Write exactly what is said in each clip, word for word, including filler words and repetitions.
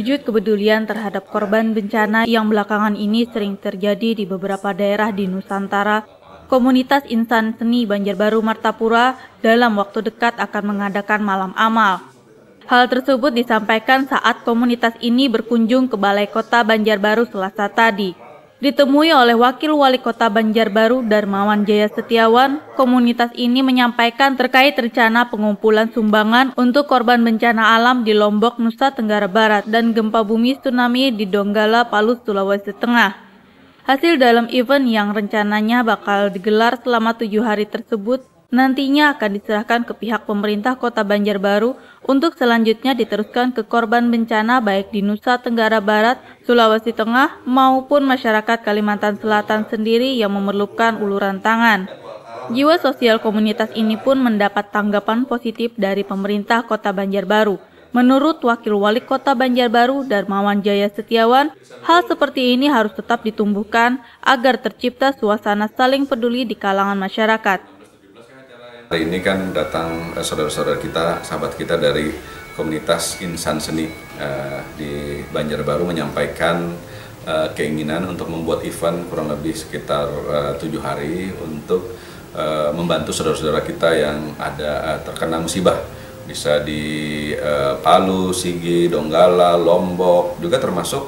Wujud kepedulian terhadap korban bencana yang belakangan ini sering terjadi di beberapa daerah di Nusantara, komunitas insan seni Banjarbaru Martapura dalam waktu dekat akan mengadakan malam amal. Hal tersebut disampaikan saat komunitas ini berkunjung ke Balai Kota Banjarbaru Selasa tadi. Ditemui oleh Wakil Wali Kota Banjarbaru Darmawan Jaya Setiawan, komunitas ini menyampaikan terkait rencana pengumpulan sumbangan untuk korban bencana alam di Lombok, Nusa Tenggara Barat dan gempa bumi tsunami di Donggala, Palu, Sulawesi Tengah. Hasil dalam event yang rencananya bakal digelar selama tujuh hari tersebut nantinya akan diserahkan ke pihak pemerintah Kota Banjarbaru untuk selanjutnya diteruskan ke korban bencana baik di Nusa Tenggara Barat, Sulawesi Tengah maupun masyarakat Kalimantan Selatan sendiri yang memerlukan uluran tangan. Jiwa sosial komunitas ini pun mendapat tanggapan positif dari pemerintah Kota Banjarbaru. Menurut Wakil Wali Kota Banjarbaru Darmawan Jaya Setiawan, hal seperti ini harus tetap ditumbuhkan agar tercipta suasana saling peduli di kalangan masyarakat. Hari ini kan datang saudara-saudara kita, sahabat kita dari komunitas insan seni uh, di Banjarbaru menyampaikan uh, keinginan untuk membuat event kurang lebih sekitar uh, tujuh hari untuk uh, membantu saudara-saudara kita yang ada uh, terkena musibah. Bisa di uh, Palu, Sigi, Donggala, Lombok, juga termasuk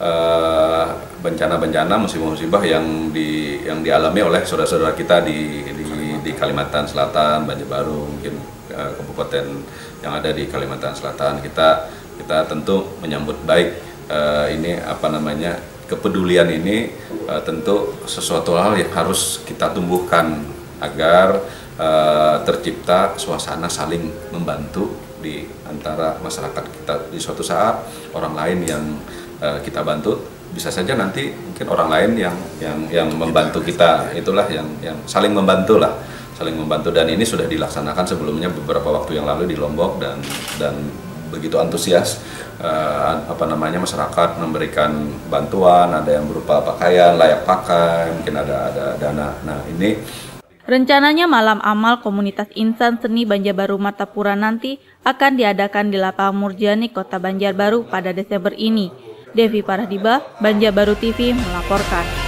bencana-bencana uh, musibah-musibah yang di yang dialami oleh saudara-saudara kita di, di di Kalimantan Selatan, Banjarbaru, mungkin uh, kabupaten yang ada di Kalimantan Selatan. Kita kita tentu menyambut baik uh, ini apa namanya kepedulian ini, uh, tentu sesuatu hal yang harus kita tumbuhkan agar uh, tercipta suasana saling membantu di antara masyarakat kita. Di suatu saat orang lain yang uh, kita bantu bisa saja nanti mungkin orang lain yang yang yang membantu kita, itulah yang yang saling membantu lah. saling membantu dan ini sudah dilaksanakan sebelumnya beberapa waktu yang lalu di Lombok dan dan begitu antusias uh, apa namanya masyarakat memberikan bantuan, ada yang berupa pakaian layak pakai, mungkin ada ada dana. Nah, ini rencananya malam amal komunitas insan seni Banjarbaru Martapura nanti akan diadakan di Lapangan Murjani Kota Banjarbaru pada Desember ini. Devi Paradiba, Banjarbaru T V melaporkan.